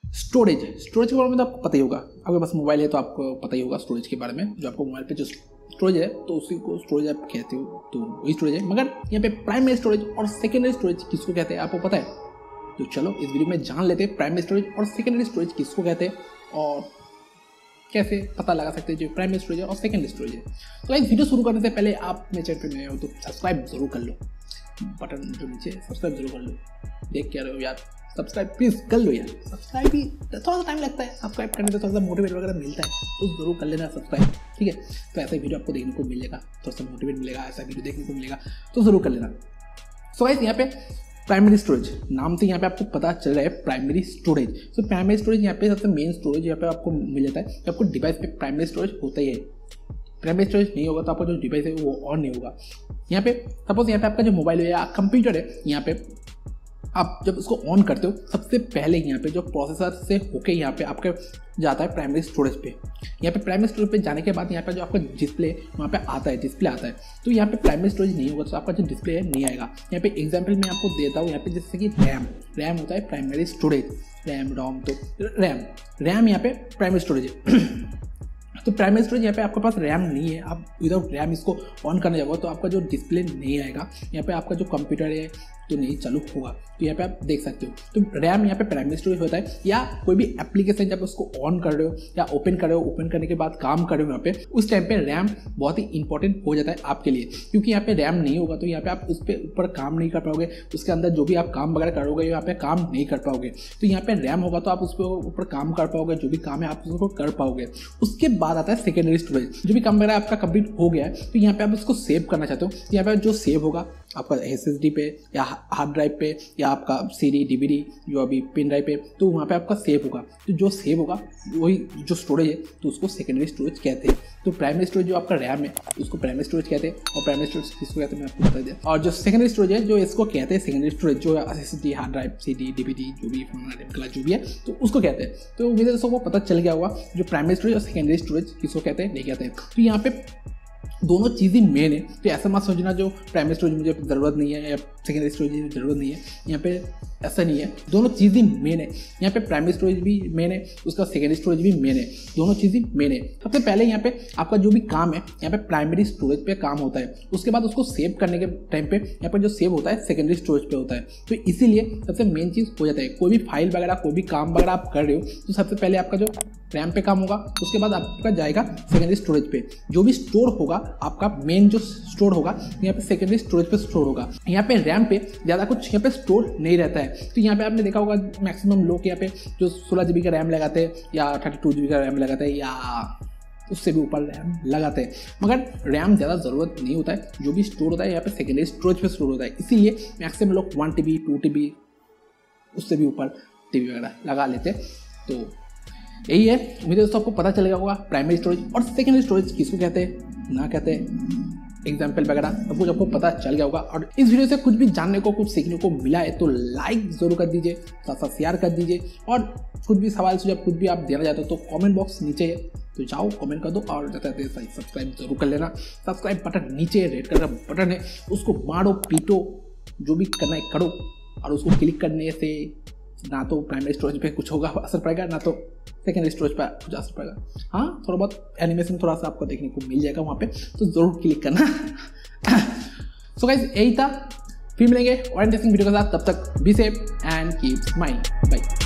Storage के बारे में तो आपको पता ही होगा, आपके पास मोबाइल है तो आपको पता ही होगा स्टोरेज के बारे में। जो आपको मोबाइल पे जो स्टोरेज है तो उसी को स्टोरेज आप कहते हो, तो वही स्टोरेज है। मगर यहाँ पे प्राइमरी स्टोरेज और सेकेंडरी स्टोरेज किसको कहते हैं आपको पता है? तो चलो इस वीडियो में जान लेते हैं प्राइमरी स्टोरेज और सेकेंडरी स्टोरेज किसको कहते हैं और कैसे पता लगा सकते हैं जो प्राइमरी स्टोरेज है और सेकेंडरी स्टोरेज है। तो इस वीडियो शुरू करने से पहले आप मेरे चैनल पे नए हो तो सब्सक्राइब जरूर कर लो, बटन जो नीचे सब्सक्राइब जरूर कर लो। देख क्या रहे हो यार, सब्सक्राइब प्लीज़ कर लो यार। सब्सक्राइब भी थोड़ा सा टाइम लगता है, सब्सक्राइब करने से थोड़ा सा मोटिवेट वगैरह मिलता है, तो जरूर कर लेना सब्सक्राइब, ठीक है। तो ऐसा वीडियो आपको देखने को मिलेगा, थोड़ा सा मोटिवेट मिलेगा, ऐसा वीडियो देखने को मिलेगा, तो जरूर कर लेना। सो गाइस यहाँ पे प्राइमरी स्टोरेज नाम से यहाँ पे आपको पता चल रहा है प्राइमरी स्टोरेज। तो प्राइमरी स्टोरेज यहाँ पे सबसे मेन स्टोरेज यहाँ पे आपको मिल जाता है। आपको डिवाइस पे प्राइमरी स्टोरेज होता ही है, प्राइमरी स्टोरेज नहीं होगा तो आपका जो डिवाइस है वो ऑन नहीं होगा। यहाँ पे सपोज यहाँ पे आपका जो मोबाइल है या कंप्यूटर है, यहाँ पे आप जब उसको ऑन करते हो सबसे पहले यहाँ पे जो प्रोसेसर से होके यहाँ पे आपके जाता है प्राइमरी स्टोरेज पे। यहाँ पे प्राइमरी स्टोरेज पे जाने के बाद यहाँ पे जो आपका डिस्प्ले वहाँ पे आता है, डिस्प्ले आता है। तो यहाँ पे प्राइमरी स्टोरेज नहीं होगा तो आपका जो डिस्प्ले है नहीं आएगा। यहाँ पे एग्जांपल मैं आपको देता हूँ, यहाँ पे जैसे कि रैम होता है प्राइमरी स्टोरेज, रैम रोम, तो रैम यहाँ पे प्राइमरी स्टोरेज है। तो प्राइमरी स्टोरेज यहाँ पे आपके पास रैम नहीं है, आप विदाउट रैम इसको ऑन करने जाओगे तो आपका जो डिस्प्ले नहीं आएगा। यहाँ पे आपका जो कंप्यूटर है तो नहीं चालू होगा, तो यहाँ पे आप देख सकते हो। तो रैम यहाँ पे प्राइमरी स्टोरेज होता है। या कोई भी एप्लीकेशन जब उसको ऑन कर रहे हो या ओपन कर रहे हो, ओपन करने के बाद काम कर रहे हो यहाँ पे, उस टाइम पे रैम बहुत ही इंपॉर्टेंट हो जाता है आपके लिए, क्योंकि यहाँ पे रैम नहीं होगा तो यहाँ पे आप उस पर ऊपर काम नहीं कर पाओगे, उसके अंदर जो भी आप काम वगैरह करोगे यहाँ पे काम नहीं कर पाओगे। तो यहाँ पे रैम होगा तो आप उस पर ऊपर काम कर पाओगे, जो भी काम है आप उसको कर पाओगे। उसके बाद आता है सेकेंडरी स्टोरेज। जो भी काम वगैरह आपका कंप्लीट हो गया है तो यहाँ पे आप उसको सेव करना चाहते हो, यहाँ पे जो सेव होगा आपका SSD पे या हार्ड ड्राइव पे या आपका CD DVD जो अभी पेन ड्राइव पे, तो वहाँ पे आपका सेव होगा। तो जो सेव होगा वही जो स्टोरेज है तो उसको सेकेंडरी स्टोरेज कहते हैं। तो प्राइमरी स्टोरेज जो आपका रैम है उसको प्राइमरी स्टोरेज कहते हैं, और प्राइमरी स्टोरेज किसको कहते हैं मैं आपको बता दिया। और जो सेकेंडरी स्टोरेज है जो इसको कहते हैं सेकेंडरी स्टोरेज, जो SSD hard drive CD DVD जो भी जो भी है तो उसको कहते हैं। तो मुझे सबको पता चल गया होगा जो प्राइमरी स्टोरेज और सेकेंडरी स्टोरेज किसको कहते हैं नहीं कहते हैं। तो यहाँ पे दोनों चीज़ें मेन है, तो ऐसा मत सोचना जो प्राइमरी स्टोरेज मुझे ज़रूरत नहीं है या सेकेंडरी स्टोरेज की ज़रूरत नहीं है। यहाँ पे ऐसा नहीं है, दोनों चीज़ें मेन है। यहाँ पे प्राइमरी स्टोरेज भी मेन है, उसका सेकेंडरी स्टोरेज भी मेन है, दोनों चीज़ें मेन है। सबसे पहले यहाँ पे आपका जो भी काम है यहाँ पे प्राइमरी स्टोरेज पे काम होता है, उसके बाद उसको सेव करने के टाइम पे यहाँ पे जो सेव होता है सेकेंडरी स्टोरेज पे होता है। तो इसीलिए सबसे मेन चीज़ हो जाता है, कोई भी फाइल वगैरह कोई भी काम वगैरह आप कर रहे हो तो सबसे पहले आपका जो रैम पे काम होगा, उसके बाद आपका जाएगा सेकेंडरी स्टोरेज पे। जो भी स्टोर होगा आपका मेन जो स्टोर होगा यहाँ पे सेकेंडरी स्टोरेज पे स्टोर होगा। यहाँ पे रैम पे ज़्यादा कुछ यहाँ पे स्टोर नहीं रहता है। तो यहाँ पे आपने देखा होगा मैक्सिमम लोग यहाँ पे जो 16 GB का रैम लगाते हैं या 32 GB का रैम लगाते हैं या उससे भी ऊपर रैम लगाते हैं, मगर रैम ज़्यादा ज़रूरत नहीं होता है। जो भी स्टोर होता है यहाँ पे सेकेंडरी स्टोरेज पे स्टोर होता है, इसीलिए मैक्सिमम लोग 1 TB 2 TB उससे भी ऊपर TB वगैरह लगा लेते हैं। तो यही है, मुझे दोस्तों आपको पता चलेगा होगा प्राइमरी स्टोरेज और सेकेंडरी स्टोरेज किसको कहते हैं ना कहते हैं, एग्जाम्पल वगैरह सब कुछ आपको पता चल गया होगा। और इस वीडियो से कुछ भी जानने को कुछ सीखने को मिला है तो लाइक ज़रूर कर दीजिए, साथ साथ शेयर कर दीजिए, और कुछ भी सवाल सुझाव कुछ भी आप देना चाहते हो तो कमेंट बॉक्स नीचे है तो जाओ कमेंट कर दो, और जाते सब्सक्राइब जरूर कर लेना। सब्सक्राइब बटन नीचे रेड कलर का बटन है, उसको मारो पीटो जो भी करना है करो, और उसको क्लिक करने से ना तो प्राइमरी स्टोरेज पे कुछ होगा असर पड़ेगा, ना तो सेकेंडरी स्टोरेज पे कुछ असर पड़ेगा। हाँ, थोड़ा बहुत एनिमेशन थोड़ा सा आपको देखने को मिल जाएगा वहाँ पे, तो ज़रूर क्लिक करना। सो गाइस यही था, फिर मिलेंगे और इंटरेस्टिंग वीडियो के साथ, तब तक be safe and keep smiling, bye.